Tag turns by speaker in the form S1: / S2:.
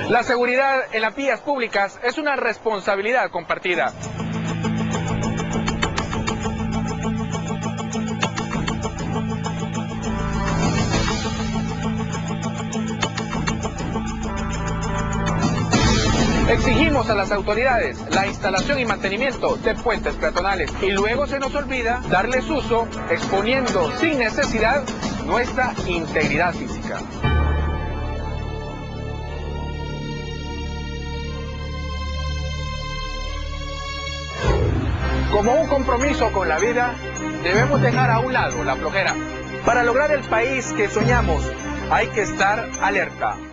S1: La seguridad en las vías públicas es una responsabilidad compartida. Exigimos a las autoridades la instalación y mantenimiento de puentes peatonales y luego se nos olvida darles uso, exponiendo sin necesidad nuestra integridad física. Como un compromiso con la vida, debemos dejar a un lado la flojera. Para lograr el país que soñamos, hay que estar alerta.